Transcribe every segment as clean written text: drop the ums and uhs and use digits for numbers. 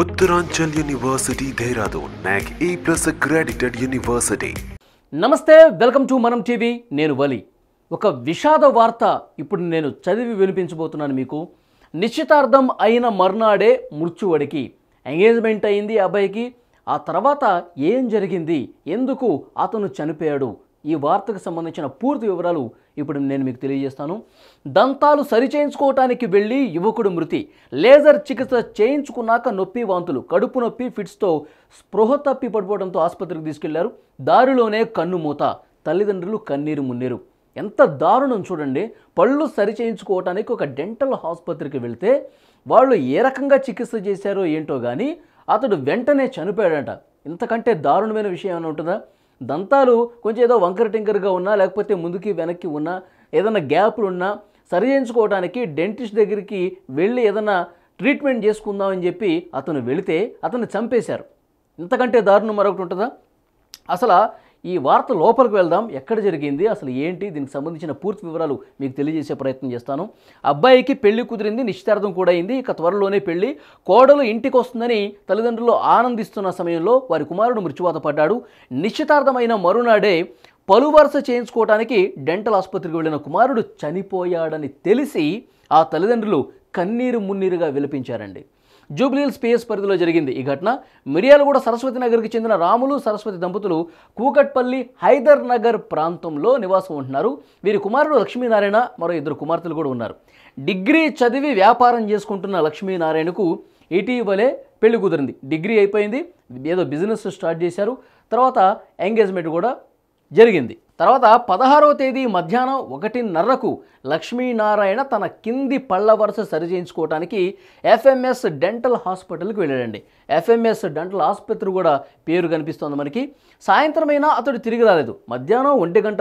Uttaranchal University, Dehradun, NAC A+ accredited university. నమస్తే, welcome to మనం TV. నేను వలి. ఒక విషాద వార్త ఇప్పుడు నేను చదివి వినిపించబోతున్నాను మీకు. నిశ్చితార్థం అయిన మర్నాడే మృత్యువడికి. ఎంగేజ్మెంట్ అయింది అబ్బాయికి. ఆ తర్వాత ఏం జరిగింది, ఎందుకు అతను చనిపోయాడు, ఈ వార్తకు సంబంధించిన పూర్తి వివరాలు ఇప్పుడు నేను మీకు తెలియజేస్తాను. దంతాలు సరిచేయించుకోవటానికి వెళ్ళి యువకుడు మృతి. లేజర్ చికిత్స చేయించుకున్నాక నొప్పి, వాంతులు, కడుపు నొప్పి, ఫిట్స్తో స్పృహ తప్పి పడిపోవడంతో ఆసుపత్రికి తీసుకెళ్లారు. దారిలోనే కన్ను మూత. తల్లిదండ్రులు కన్నీరు మున్నీరు. ఎంత దారుణం చూడండి. పళ్ళు సరిచేయించుకోవటానికి ఒక డెంటల్ ఆసుపత్రికి వెళ్తే వాళ్ళు ఏ రకంగా చికిత్స చేశారో ఏంటో కానీ అతడు వెంటనే చనిపోయాడట. ఇంతకంటే దారుణమైన విషయం ఏమైనా ఉంటుందా? దంతాలు కొంచెం ఏదో వంకర టింకర్గా ఉన్నా, లేకపోతే ముందుకి వెనక్కి ఉన్నా, ఏదైనా గ్యాప్లు ఉన్నా సరి చేయించుకోవడానికి డెంటిస్ట్ దగ్గరికి వెళ్ళి ఏదైనా ట్రీట్మెంట్ చేసుకుందామని చెప్పి అతను వెళితే అతను చంపేశారు. ఇంతకంటే దారుణం మరొకటి ఉంటుందా? అసలు ఈ వార్త లోపలికి వెళ్దాం. ఎక్కడ జరిగింది, అసలు ఏంటి, దీనికి సంబంధించిన పూర్తి వివరాలు మీకు తెలియజేసే ప్రయత్నం చేస్తాను. అబ్బాయికి పెళ్లి కుదిరింది, నిశ్చితార్థం కూడా అయింది. ఇక త్వరలోనే పెళ్లి. కోడలు ఇంటికి వస్తుందని తల్లిదండ్రులు ఆనందిస్తున్న సమయంలో వారి కుమారుడు మృత్యువాత పడ్డాడు. నిశ్చితార్థమైన మరునాడే పలువరుస చేయించుకోవడానికి డెంటల్ ఆసుపత్రికి వెళ్ళిన కుమారుడు చనిపోయాడని తెలిసి ఆ తల్లిదండ్రులు కన్నీరు మున్నీరుగా విలపించారండి. జూబ్లీహిల్స్ పిఎస్ పరిధిలో జరిగింది ఈ ఘటన. మిర్యాలగూడ సరస్వతి నగర్కి చెందిన రాములు, సరస్వతి దంపతులు కూకట్పల్లి, హైదర్ నగర్ ప్రాంతంలో నివాసం ఉంటున్నారు. వీరి కుమారుడు లక్ష్మీనారాయణ, మరో ఇద్దరు కుమార్తెలు కూడా ఉన్నారు. డిగ్రీ చదివి వ్యాపారం చేసుకుంటున్న లక్ష్మీనారాయణకు ఇటీవలే పెళ్లి కుదిరింది. డిగ్రీ అయిపోయింది, ఏదో బిజినెస్ స్టార్ట్ చేశారు. తర్వాత ఎంగేజ్మెంట్ కూడా జరిగింది. తర్వాత 16వ తేదీ మధ్యాహ్నం 1:30కు లక్ష్మీనారాయణ తన కింది పళ్ళ వరుస సరిచేయించుకోవడానికి ఎఫ్ఎంఎస్ డెంటల్ హాస్పిటల్కి వెళ్ళాడండి. ఎఫ్ఎంఎస్ డెంటల్ ఆసుపత్రి కూడా పేరు కనిపిస్తోంది మనకి. సాయంత్రమైనా అతడు తిరిగి రాలేదు. మధ్యాహ్నం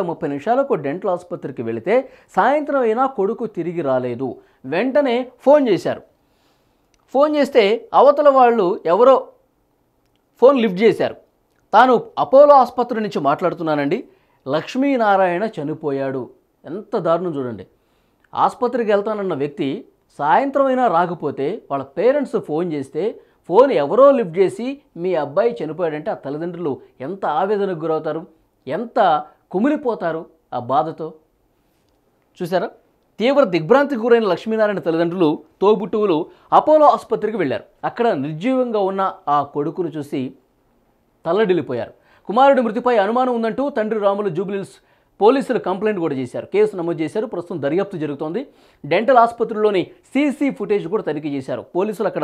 1:30 డెంటల్ ఆసుపత్రికి వెళితే సాయంత్రం అయినా కొడుకు తిరిగి రాలేదు. వెంటనే ఫోన్ చేశారు. ఫోన్ చేస్తే అవతల వాళ్ళు ఎవరో ఫోన్ లిఫ్ట్ చేశారు. తాను అపోలో ఆసుపత్రి నుంచి మాట్లాడుతున్నానండి, లక్ష్మీనారాయణ చనిపోయాడు. ఎంత దారుణం చూడండి. ఆసుపత్రికి వెళ్తానన్న వ్యక్తి సాయంత్రం అయినా రాకపోతే వాళ్ళ పేరెంట్స్ ఫోన్ చేస్తే ఫోన్ ఎవరో లిఫ్ట్ చేసి మీ అబ్బాయి చనిపోయాడంటే ఆ తల్లిదండ్రులు ఎంత ఆవేదనకు గురవుతారు, ఎంత కుమిలిపోతారు ఆ బాధతో. చూసారా? తీవ్ర దిగ్భ్రాంతికి గురైన లక్ష్మీనారాయణ తల్లిదండ్రులు, తోబుట్టువులు అపోలో ఆసుపత్రికి వెళ్ళారు. అక్కడ నిర్జీవంగా ఉన్న ఆ కొడుకును చూసి తల్లడిల్లిపోయారు. కుమారుడి మృతిపై అనుమానం ఉందంటూ తండ్రి రాములు జూబ్లీహిల్స్ పోలీసులు కంప్లైంట్ కూడా చేశారు. కేసు నమోదు చేశారు. ప్రస్తుతం దర్యాప్తు జరుగుతోంది. డెంటల్ ఆసుపత్రిలోని సీసీ ఫుటేజ్ కూడా తనిఖీ చేశారు పోలీసులు. అక్కడ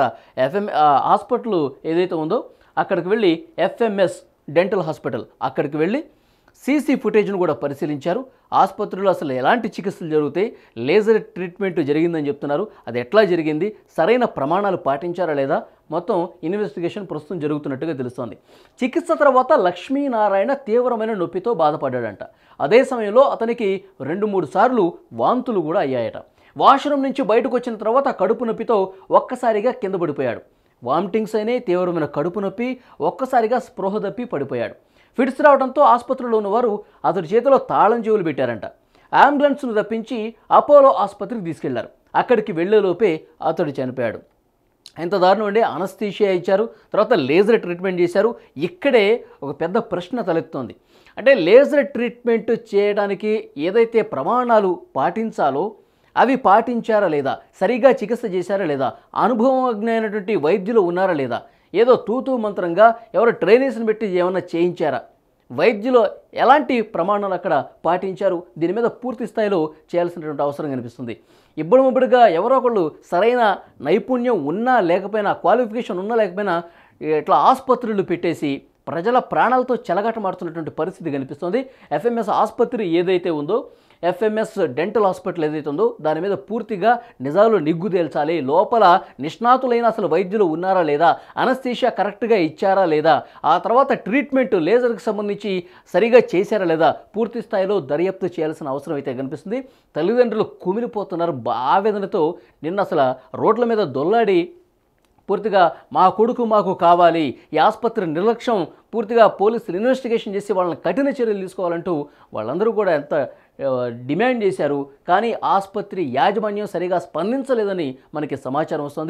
హాస్పిటల్ ఏదైతే ఉందో అక్కడికి వెళ్ళి ఎఫ్ఎంఎస్ డెంటల్ హాస్పిటల్ అక్కడికి వెళ్ళి సీసీ ఫుటేజ్ను కూడా పరిశీలించారు. ఆసుపత్రిలో అసలు ఎలాంటి చికిత్సలు జరుగుతాయి, లేజర్ ట్రీట్మెంట్ జరిగిందని చెప్తున్నారు. అది ఎట్లా జరిగింది, సరైన ప్రమాణాలు పాటించారా లేదా, మొత్తం ఇన్వెస్టిగేషన్ ప్రస్తుతం జరుగుతున్నట్టుగా తెలుస్తోంది. చికిత్స తర్వాత లక్ష్మీనారాయణ తీవ్రమైన నొప్పితో బాధపడ్డాడంట. అదే సమయంలో అతనికి 2-3 సార్లు వాంతులు కూడా అయ్యాయట. వాష్రూమ్ నుంచి బయటకు వచ్చిన తర్వాత కడుపు నొప్పితో ఒక్కసారిగా కింద పడిపోయాడు. వామిటింగ్స్ అయినాయి, తీవ్రమైన కడుపు నొప్పి, ఒక్కసారిగా స్పృహ తప్పి పడిపోయాడు. ఫిట్స్ రావడంతో ఆసుపత్రిలో ఉన్నవారు అతడి చేతిలో తాళం చెవులు పెట్టారంట. అంబులెన్స్ను రప్పించి అపోలో ఆసుపత్రికి తీసుకెళ్లారు. అక్కడికి వెళ్లేలోపే అతడు చనిపోయాడు. ఎంత దారుణం అండి. అనస్థీషియా ఇచ్చారు, తర్వాత లేజర్ ట్రీట్మెంట్ చేశారు. ఇక్కడే ఒక పెద్ద ప్రశ్న తలెత్తుతోంది. అంటే లేజర్ ట్రీట్మెంట్ చేయడానికి ఏదైతే ప్రమాణాలు పాటించాలో అవి పాటించారా లేదా, సరిగా చికిత్స చేశారా లేదా, అనుభవజ్ఞైనటువంటి వైద్యులు ఉన్నారా లేదా, ఏదో తూతూ మంత్రంగా ఎవరో ట్రైనీస్ని పెట్టి ఏమన్నా చేయించారా, వైద్యులు ఎలాంటి ప్రమాణాలు అక్కడ పాటించారు, దీని మీద పూర్తి స్థాయిలో చేయాల్సినటువంటి అవసరం కనిపిస్తుంది. ఇబ్బడిముబ్బడిగా ఎవరో ఒకళ్ళు సరైన నైపుణ్యం ఉన్నా లేకపోయినా, క్వాలిఫికేషన్ ఉన్నా లేకపోయినా ఇట్లా ఆసుపత్రులు పెట్టేసి ప్రజల ప్రాణాలతో చెలగాటమాడుతున్నటువంటి పరిస్థితి కనిపిస్తుంది. ఎఫ్ఎంఎస్ ఆసుపత్రి ఏదైతే ఉందో, ఎఫ్ఎంఎస్ డెంటల్ హాస్పిటల్ ఏదైతే ఉందో దాని మీద పూర్తిగా నిజాలు నిగ్గు తేల్చాలి. లోపల నిష్ణాతులైన అసలు వైద్యులు ఉన్నారా లేదా, అనస్థీషియా కరెక్ట్గా ఇచ్చారా లేదా, ఆ తర్వాత ట్రీట్మెంట్ లేజర్కి సంబంధించి సరిగా చేశారా లేదా, పూర్తి స్థాయిలో దర్యాప్తు చేయాల్సిన అవసరం అయితే కనిపిస్తుంది. తల్లిదండ్రులు కుమిలిపోతున్నారు ఆవేదనతో. నిన్న అసలు రోడ్ల మీద దొల్లాడి పూర్తిగా మా కొడుకు మాకు కావాలి, ఈ ఆసుపత్రి నిర్లక్ష్యం పూర్తిగా పోలీసులు ఇన్వెస్టిగేషన్ చేసి వాళ్ళని కఠిన చర్యలు తీసుకోవాలంటూ వాళ్ళందరూ కూడా ఎంత డిమాండ్ చేశారు. కానీ ఆసుపత్రి యాజమాన్యం సరిగా స్పందించలేదని మనకి సమాచారం వస్తుంది.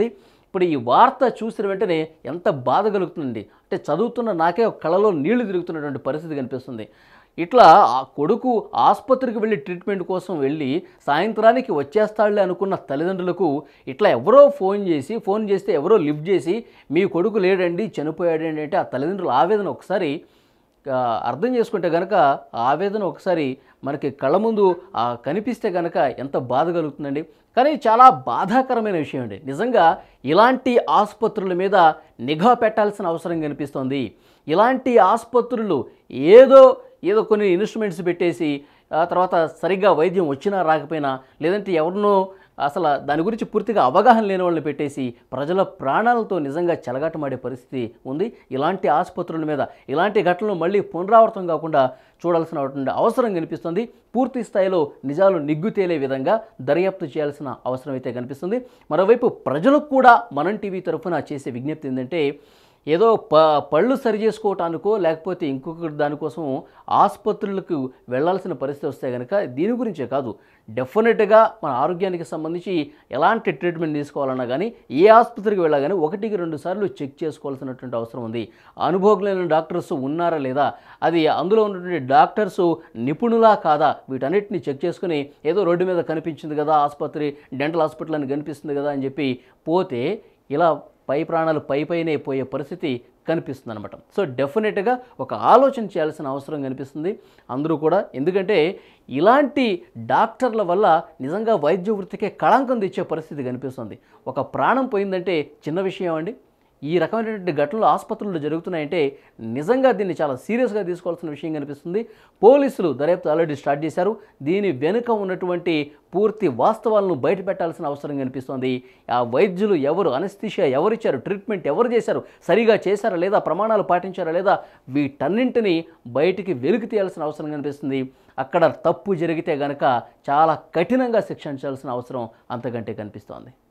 ఇప్పుడు ఈ వార్త చూసిన వెంటనే ఎంత బాధ కలుగుతుందండి. అంటే చదువుతున్న నాకే కళ్ళలో నీళ్లు తిరుగుతున్నటువంటి పరిస్థితి కనిపిస్తుంది. ఇట్లా ఆ కొడుకు ఆసుపత్రికి వెళ్ళి ట్రీట్మెంట్ కోసం వెళ్ళి సాయంత్రానికి వచ్చేస్తాడులే అనుకున్న తల్లిదండ్రులకు ఇట్లా ఎవరో ఫోన్ చేస్తే ఎవరో లిఫ్ట్ చేసి మీ కొడుకు లేడండి చనిపోయాడండి అంటే ఆ తల్లిదండ్రుల ఆవేదన ఒకసారి అర్థం చేసుకుంటే కనుక ఆవేదన ఒకసారి మనకి కళ్ళ ముందు కనిపిస్తే కనుక ఎంత బాధ కలుగుతుందండి. కానీ చాలా బాధాకరమైన విషయం అండి. నిజంగా ఇలాంటి ఆసుపత్రుల మీద నిఘా పెట్టాల్సిన అవసరం కనిపిస్తోంది. ఇలాంటి ఆసుపత్రులు ఏదో కొన్ని ఇన్స్ట్రుమెంట్స్ పెట్టేసి తర్వాత సరిగ్గా వైద్యం వచ్చినా రాకపోయినా లేదంటే ఎవరినో అసలు దాని గురించి పూర్తిగా అవగాహన లేని వాళ్ళని పెట్టేసి ప్రజల ప్రాణాలతో నిజంగా చెలగాటమాడే పరిస్థితి ఉంది. ఇలాంటి ఆసుపత్రుల మీద ఇలాంటి ఘటనలు మళ్ళీ పునరావృతం కాకుండా చూడాల్సిన అవసరం కనిపిస్తుంది. పూర్తి స్థాయిలో నిజాలు నిగ్గు తేలే విధంగా దర్యాప్తు చేయాల్సిన అవసరం అయితే కనిపిస్తుంది. మరోవైపు ప్రజలకు కూడా మనం టీవీ తరఫున చేసే విజ్ఞప్తి ఏంటంటే ఏదో పళ్ళు సరి చేసుకోవటానికో లేకపోతే ఇంకొక దానికోసం ఆసుపత్రులకు వెళ్ళాల్సిన పరిస్థితి వస్తే కనుక దీని గురించే కాదు, డెఫినెట్గా మన ఆరోగ్యానికి సంబంధించి ఎలాంటి ట్రీట్మెంట్ తీసుకోవాలన్నా కానీ ఏ ఆసుపత్రికి వెళ్ళగానే 1-2 సార్లు చెక్ చేసుకోవాల్సినటువంటి అవసరం ఉంది. అనుభవజ్ఞులైన డాక్టర్స్ ఉన్నారా లేదా, అది అందులో ఉన్నటువంటి డాక్టర్స్ నిపుణులా కాదా, వీటన్నిటిని చెక్ చేసుకుని ఏదో రోడ్డు మీద కనిపించింది కదా ఆసుపత్రి డెంటల్ హాస్పిటల్ అని కనిపిస్తుంది కదా అని చెప్పి పోతే ఇలా ప్రాణాలు పైనే పోయే పరిస్థితి కనిపిస్తుంది అనమాట. సో డెఫినెట్గా ఒక ఆలోచన చేయాల్సిన అవసరం కనిపిస్తుంది అందరూ కూడా. ఎందుకంటే ఇలాంటి డాక్టర్ల వల్ల నిజంగా వైద్య వృత్తికే కళంకం తెచ్చే పరిస్థితి కనిపిస్తుంది. ఒక ప్రాణం పోయిందంటే చిన్న విషయం అండి. ఈ రకమైనటువంటి ఘటనలు ఆసుపత్రుల్లో జరుగుతున్నాయంటే నిజంగా దీన్ని చాలా సీరియస్గా తీసుకోవాల్సిన విషయం కనిపిస్తుంది. పోలీసులు దర్యాప్తు ఆల్రెడీ స్టార్ట్ చేశారు. దీని వెనుక ఉన్నటువంటి పూర్తి వాస్తవాలను బయట పెట్టాల్సిన అవసరం కనిపిస్తోంది. ఆ వైద్యులు ఎవరు, అనస్థీషియా ఎవరిచ్చారు, ట్రీట్మెంట్ ఎవరు చేశారు, సరిగా చేశారా లేదా, ప్రమాణాలు పాటించారా లేదా, వీటన్నింటినీ బయటికి వెలికి తీయాల్సిన అవసరం కనిపిస్తుంది. అక్కడ తప్పు జరిగితే గనక చాలా కఠినంగా శిక్షించాల్సిన అవసరం అంతకంటే కనిపిస్తోంది.